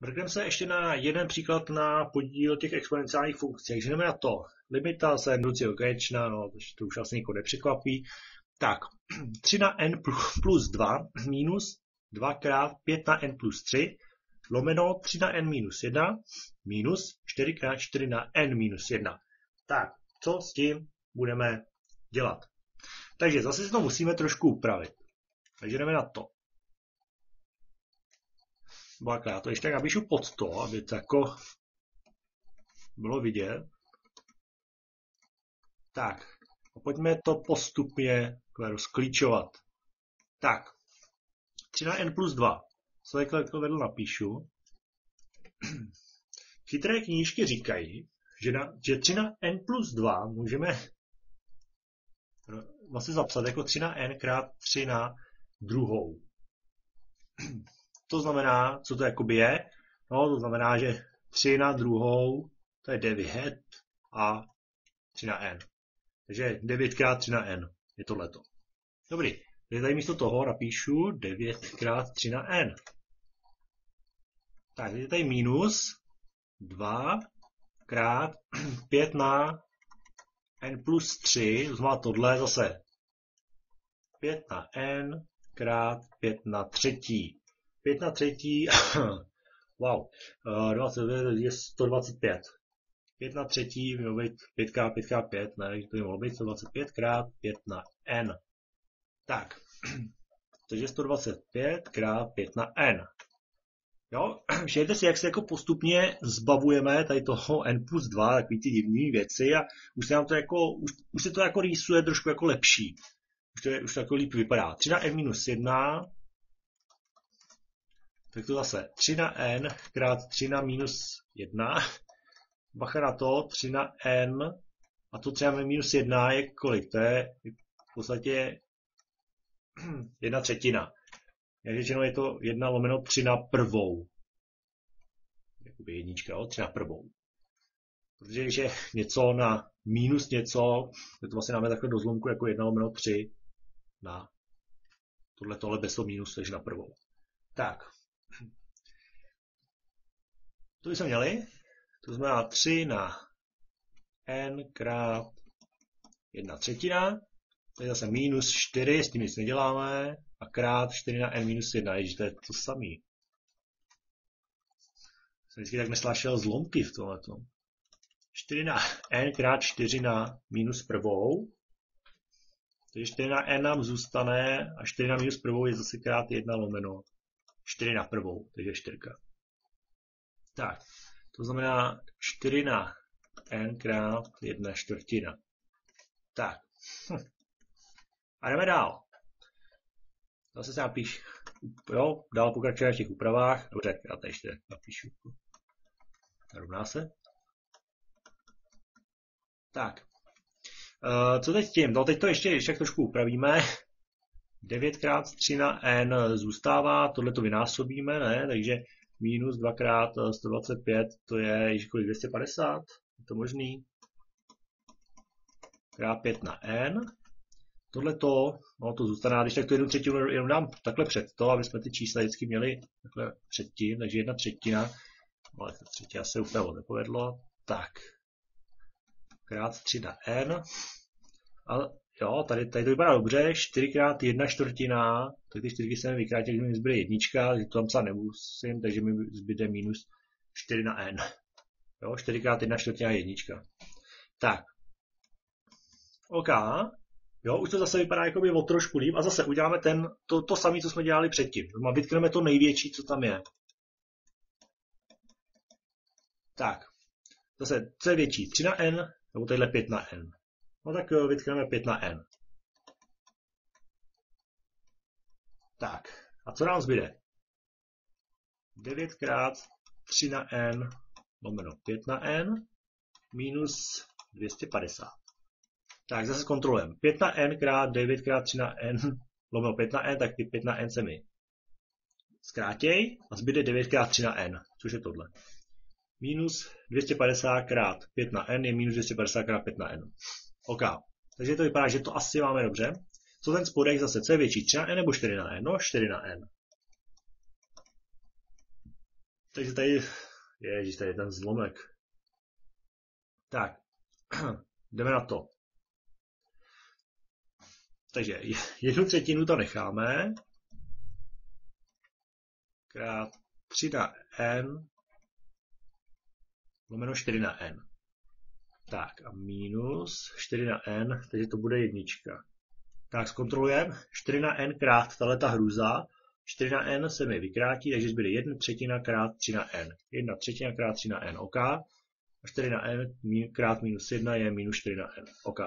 Mrkneme se ještě na jeden příklad na podíl těch exponenciálních funkcí. Takže jdeme na to. Limita se mnucí okéčna, no, to už asi nikoho nepřekvapí. Tak, 3 na n plus 2 minus 2 krát 5 na n plus 3 lomeno 3 na n minus 1 minus 4 krát 4 na n minus 1. Tak, co s tím budeme dělat? Takže zase si to musíme trošku upravit. Takže jdeme na to. Já to ještě tak napíšu pod to, aby to jako bylo vidět. Tak, a pojďme to postupně rozklíčovat. Tak, 3 na n plus 2. Co takhle to vedle napíšu. Chytré knížky říkají, že 3 na n plus 2 můžeme vlastně zapsat jako 3 na n krát 3 na druhou. To znamená, co to jakoby je? No, to znamená, že 3 na druhou, to je 9 a 3 na n. Takže 9 krát 3 na n je tohleto. Dobrý, takže tady místo toho napíšu 9 krát 3 na n. Tak, je tady minus 2 krát 5 na n plus 3, to znamená tohle zase 5 na n krát 5 na třetí. 5 na třetí, wow, 29 je 125. 5 na třetí by mohlo být 5x5x5, ne, takže to by mohlo být 125 krát 5 na n. Tak, takže 125 krát 5 na n. Jo, všimněte si, jak se jako postupně zbavujeme tady toho n plus 2, takový ty divné věci a už se nám to jako, už se to jako rýsuje trošku jako lepší. Už to jako líp vypadá. 3 na n minus 1, tak to zase 3 na n krát 3 na minus 1. Bacha na to, 3 na n a to 3 na minus 1 je kolik? To je v podstatě 1/3. Jak řečeno je to 1 lomeno 3 na prvou. Jakoby jednička, jo? 3 na prvou. Protože když je něco na minus něco, to vlastně máme takhle do zlomku jako 1 lomeno 3 na tohle bez toho minus, takže na prvou. Tak. To bychom měli. To znamená 3 na n krát 1/3. To je zase minus 4, s tím nic neděláme. A krát 4 na n minus 1, ježiš, to je to samý. Jsem vždycky tak neslášel zlomky v tomhleto. 4 na n krát 4 na minus prvou. Takže 4 na n nám zůstane a 4 na minus prvou je zase krát 1 lomeno 4 na prvou, takže 4. Tak, to znamená 4 na n krát 1/4. Tak. A jdeme dál. Zase se napíš, jo, dál pokračujeme v těch úpravách. Dobře, já tady ještě napíšu. Rovná se. Tak. Co teď s tím? No teď to ještě trošku upravíme. 9 krát 3 na n zůstává, tohle to vynásobíme, ne? Takže minus 2 krát 125, to je již kolik 250, je to možný? Krát 5 na n. Tohleto, no to zůstane, když tak to 1/3 jenom dám takhle před to, aby jsme ty čísla vždycky měli takhle předtím, takže 1/3, ale 1/3 se úplně nepovedlo, tak, krát 3 na n, a jo, tady to vypadá dobře, 4 krát 1/4, tak ty 4 se mi vykrátí, že mi zbyde jednička, takže to tam psát nemusím, takže mi zbyde minus 4 na n, jo, 4 krát 1/4 je jednička, tak, OK. Jo, už to zase vypadá jakoby o trošku líp a zase uděláme to samé, co jsme dělali předtím. Vytkneme to největší, co tam je. Tak, zase, co je větší? 3 na n, nebo tadyhle 5 na n. No tak vytkneme 5 na n. Tak, a co nám zbyde? 9 krát 3 na n lomeno 5 na n minus 250. Tak, zase zkontrolujeme. 5 na n krát 9 krát 3 na n lomeno 5 na n, tak ty 5 na n se mi zkrátěj a zbyde 9 krát 3 na n, což je tohle. Minus 250 krát 5 na n je minus 250 krát 5 na n. OK. Takže to vypadá, že to asi máme dobře. Co ten spodek zase? Co je větší? 3 na n nebo 4 na n? No, 4 na n. Takže tady, ježiš, tady je ten zlomek. Tak, jdeme na to. Takže 1/3 to necháme. Krát 3 na n lomeno 4 na n. Tak a minus 4 na n, takže to bude jednička. Tak zkontrolujeme 4 na n krát tato hruza. 4 na n se mi vykrátí, takže zbyde 1/3 krát 3 na n. 1/3 krát 3 na n, OK. A 4 na n krát minus 1 je minus 4 na n, OK.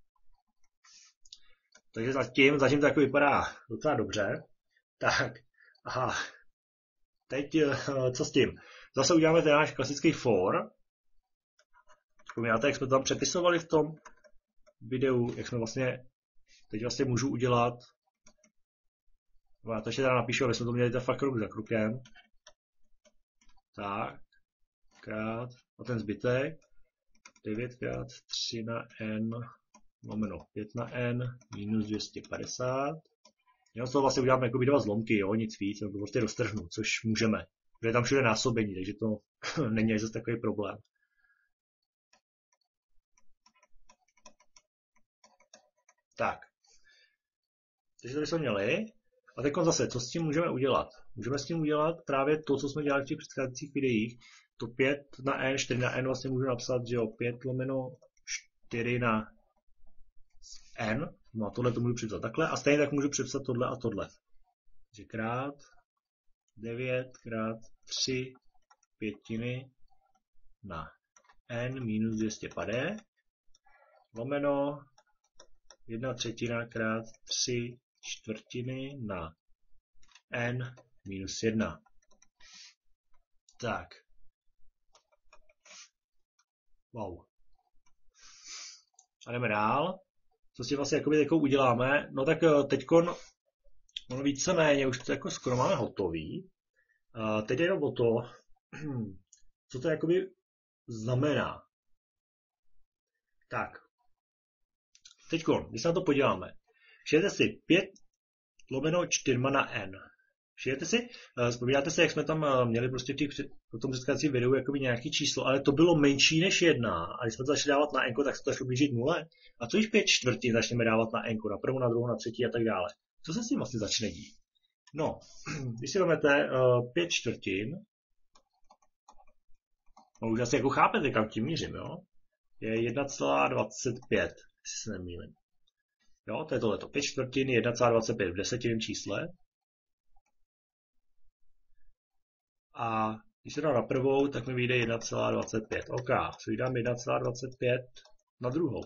Takže zatím to jako vypadá docela dobře. Tak, aha. Teď co s tím? Zase uděláme ten náš klasický for. Vzpomínáte, jak jsme to tam přepisovali v tom videu, jak jsme vlastně, teď vlastně můžu udělat, já to ještě teda napíšu, aby jsme to měli fakt krok za krokem. Tak, krát, a ten zbytek, 9 krát 3 na n lomeno 5 na n minus 250. Já z toho vlastně uděláme jako 2 zlomky, jo, nic víc, nebo to prostě roztrhnu, což můžeme. Je tam všude násobení, takže to není zase takový problém. Tak. Takže tady jsme měli. A teď zase, co s tím můžeme udělat? Můžeme s tím udělat právě to, co jsme dělali v těch předcházejících videích. To 5 na n, 4 na n vlastně můžu napsat, že jo, 5 lomeno 4 na n. No a tohle to můžu připsat takhle. A stejně tak můžu připsat tohle a tohle. Takže krát 9 krát 3 pětiny na n minus 250 lomeno 1/3 krát 3 čtvrtiny na n minus 1. Tak. Wow. A jdeme dál. Co si vlastně jakoby uděláme? No tak teďkon, ono víceméně, už to jako skoro máme hotový. Teď je jenom o to, co to jakoby znamená. Tak. Teďkon, když se na to podíváme. Všimněte si 5 lomeno 4 na n. Všimněte si, vzpomínáte se, jak jsme tam měli prostě v tom předcházejícím videu jakoby nějaký číslo, ale to bylo menší než 1. A když jsme to začali dávat na n, tak se to začalo blížit 0. A co když 5/4 začneme dávat na n, na prvou, na druhou, na třetí a tak dále. Co se s tím vlastně začne dít? No, když si vezmete 5/4, no už asi jako chápete, kam tím mířím, jo? Je 1,25, jestli se nemýlím. Jo, to je tohleto. 5/4, 1,25 v desetiném čísle. A když se dám na prvou, tak mi vyjde 1,25. OK, co dám 1,25 na druhou.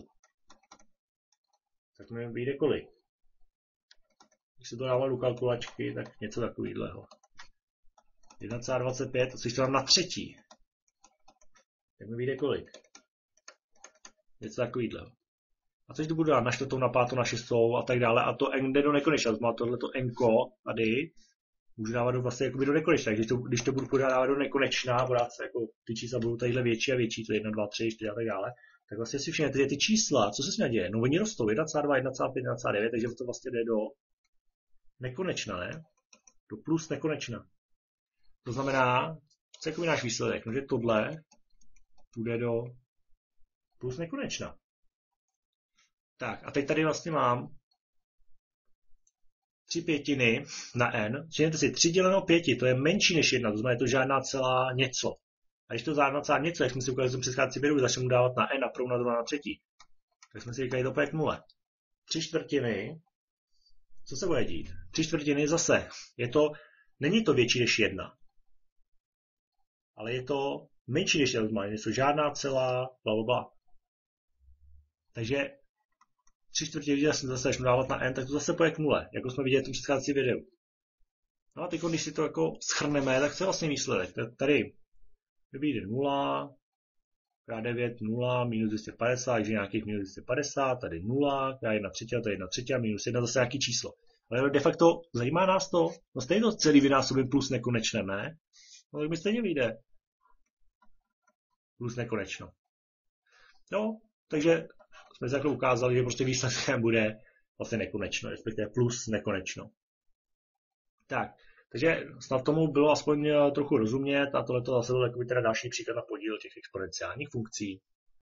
Tak mi vyjde kolik? Když se to dávám do kalkulačky, tak něco takového. 1,25, a když to dám na třetí, tak mi vyjde kolik? Něco takového. A což to budu dát na čtvrtou, na pátou, na šestou a tak dále. A to n jde do nekonečna. Má tohleto n-ko tady. Můžu dávat vlastně do nekonečna. Když to budu podávat do nekonečna, podávat se jako ty čísla budou tadyhle větší a větší, to je 1, 2, 3, 4 a tak dále. Tak vlastně si všimněte, ty čísla, co se s nimi děje? No oni rostou 1,2, 1,5, 1,9, takže to vlastně jde do nekonečna, ne? Do plus nekonečna. To znamená, co je jako náš výsledek? No, že tohle půjde do plus nekonečna. Tak a teď tady vlastně mám 3 pětiny na n. Všimněte si, 3 děleno 5, to je menší než 1, to znamená, je to žádná celá něco. A když to žádná celá něco, jak jsme si ukázali v tom předcházejícím videu, začneme dávat na n, na prvou, na druhou, na třetí. Tak jsme si říkali, to bude k 0. 3/4, co se bude dít? 3/4 zase, není to větší než 1. Ale je to menší než 1, znamená, něco žádná celá, blablabla. Takže 3/4, když jsem zase začnu dávat na n, tak to zase půjde k 0, jako jsme viděli v tom předcházejícím videu. No a teď, když si to jako shrneme, tak co je vlastně výsledek? Tady vyjde 0, krát 9, 0, minus 250, takže nějakých minus 250, tady 0, krát 1/3, to je 1/3, minus 1, zase nějaký číslo. Ale de facto zajímá nás to, no stejně to celý vynásobím plus nekonečné, ne? No tak mi stejně vyjde. Plus nekonečno. No, takže jsme si takhle ukázali, že prostě výsledkem bude vlastně nekonečno, respektive plus nekonečno. Tak Takže snad tomu bylo aspoň trochu rozumět a tohle zase byl takový teda další příklad na podíl těch exponenciálních funkcí.